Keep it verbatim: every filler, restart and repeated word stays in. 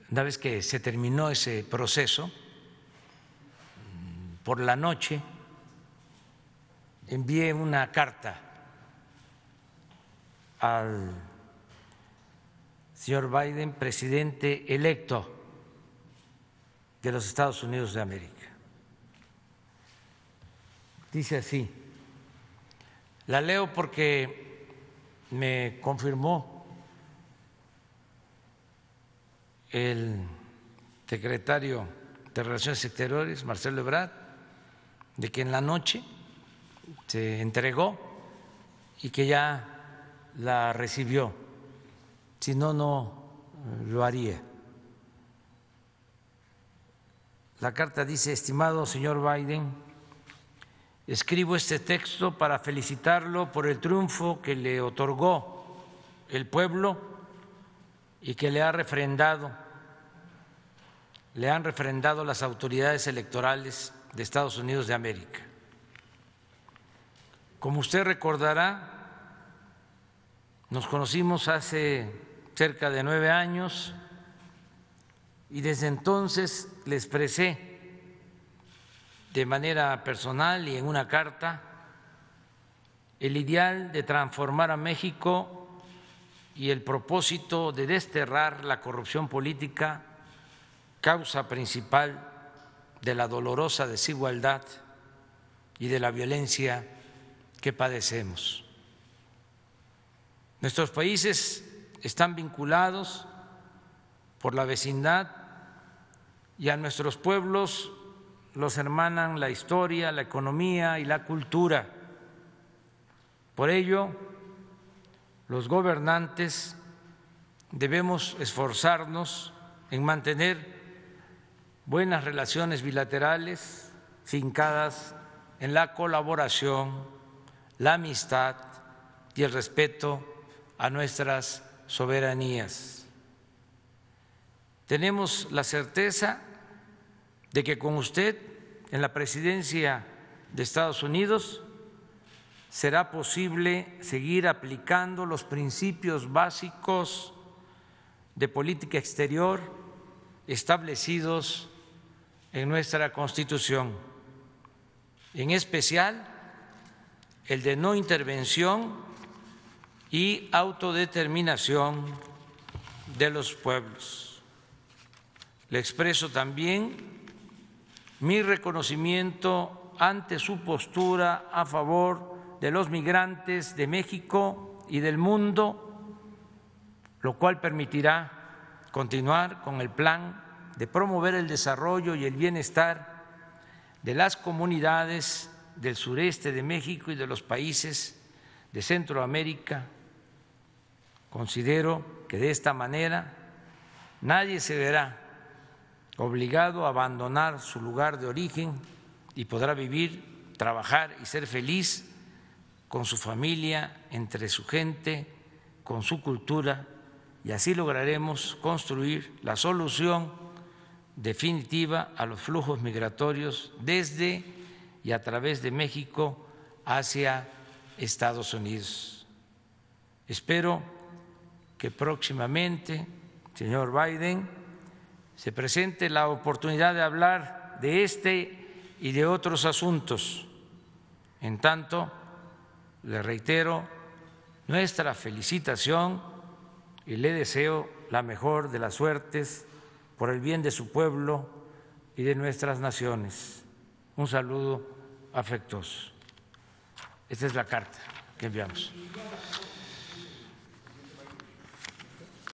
Una vez que se terminó ese proceso, por la noche envié una carta al señor Biden, presidente electo de los Estados Unidos de América. Dice así, la leo porque me confirmó el secretario de Relaciones Exteriores, Marcelo Ebrard, de que en la noche se entregó y que ya la recibió, si no, no lo haría. La carta dice, estimado señor Biden, escribo este texto para felicitarlo por el triunfo que le otorgó el pueblo y que le ha refrendado, le han refrendado las autoridades electorales de Estados Unidos de América. Como usted recordará, nos conocimos hace cerca de nueve años y desde entonces le expresé de manera personal y en una carta el ideal de transformar a México y el propósito de desterrar la corrupción política, causa principal de la dolorosa desigualdad y de la violencia que padecemos. Nuestros países están vinculados por la vecindad y a nuestros pueblos los hermanan la historia, la economía y la cultura. Por ello, los gobernantes debemos esforzarnos en mantener buenas relaciones bilaterales fincadas en la colaboración, la amistad y el respeto a nuestras soberanías. Tenemos la certeza de que con usted en la presidencia de Estados Unidos será posible seguir aplicando los principios básicos de política exterior establecidos en nuestra Constitución, en especial el de no intervención y autodeterminación de los pueblos. Le expreso también mi reconocimiento ante su postura a favor de los migrantes de México y del mundo, lo cual permitirá continuar con el plan de promover el desarrollo y el bienestar de las comunidades del sureste de México y de los países de Centroamérica. Considero que de esta manera nadie se verá obligado a abandonar su lugar de origen y podrá vivir, trabajar y ser feliz con su familia, entre su gente, con su cultura, y así lograremos construir la solución definitiva a los flujos migratorios desde y a través de México hacia Estados Unidos. Espero que próximamente, señor Biden, se presente la oportunidad de hablar de este y de otros asuntos. En tanto, le reitero nuestra felicitación y le deseo la mejor de las suertes por el bien de su pueblo y de nuestras naciones. Un saludo afectuoso. Esta es la carta que enviamos.